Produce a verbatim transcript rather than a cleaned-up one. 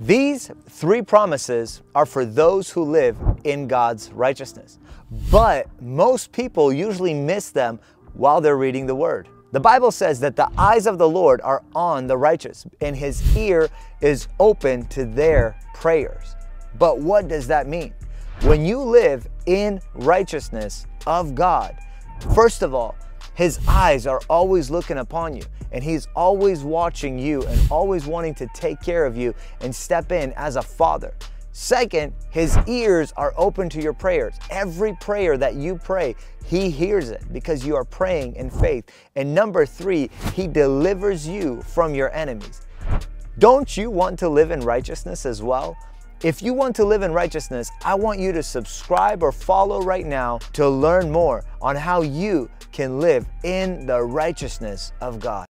These three promises are for those who live in God's righteousness, but most people usually miss them while they're reading the Word. The Bible says that the eyes of the Lord are on the righteous, and His ear is open to their prayers. But what does that mean? When you live in righteousness of God, first of all, His eyes are always looking upon you, and He's always watching you and always wanting to take care of you and step in as a father. Second, His ears are open to your prayers. Every prayer that you pray, He hears it because you are praying in faith. And number three, He delivers you from your enemies. Don't you want to live in righteousness as well? If you want to live in righteousness, I want you to subscribe or follow right now to learn more on how you can live in the righteousness of God.